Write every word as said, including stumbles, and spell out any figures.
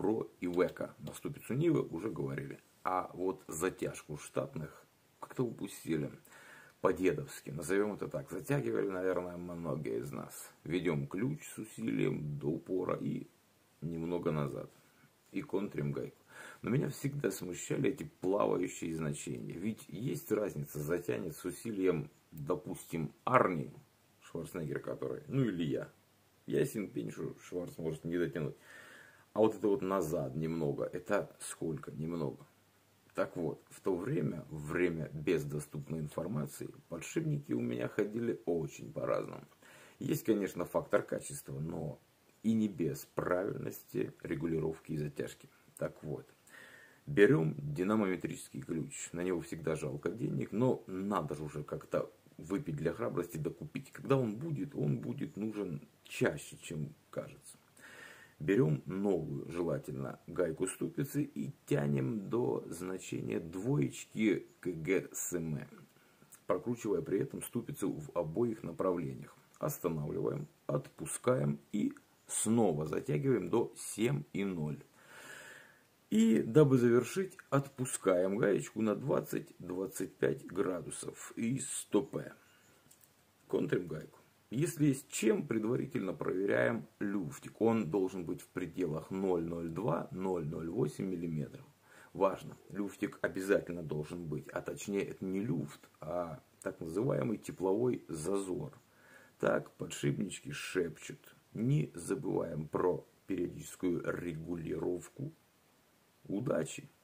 про Ивеко. На ступицу Нивы уже говорили. А вот затяжку штатных как-то упустили. По-дедовски, назовем это так. Затягивали, наверное, многие из нас. Ведем ключ с усилием до упора и немного назад. И контрим гайку. Но меня всегда смущали эти плавающие значения. Ведь есть разница, затянет с усилием, допустим, Арни Шварценеггер, который, ну или я. Ясен пень, что Шварц может не дотянуть. А вот это вот назад немного, это сколько? Немного. Так вот, в то время, время без доступной информации, подшипники у меня ходили очень по-разному. Есть, конечно, фактор качества, но и не без правильности регулировки и затяжки. Так вот, берем динамометрический ключ. На него всегда жалко денег, но надо же уже как-то выпить для храбрости, докупить. Когда он будет, он будет нужен чаще, чем кажется. Берем новую, желательно, гайку ступицы и тянем до значения двоечки КГ-СМ, прокручивая при этом ступицу в обоих направлениях. Останавливаем, отпускаем и снова затягиваем до семь и ноль. И, дабы завершить, отпускаем гаечку на двадцать — двадцать пять градусов и стопе. Контрим гайку. Если есть чем, предварительно проверяем люфтик. Он должен быть в пределах ноль целых ноль два — ноль целых ноль восемь миллиметров. Важно, люфтик обязательно должен быть. А точнее, это не люфт, а так называемый тепловой зазор. Так подшипнички шепчут. Не забываем про периодическую регулировку. Удачи!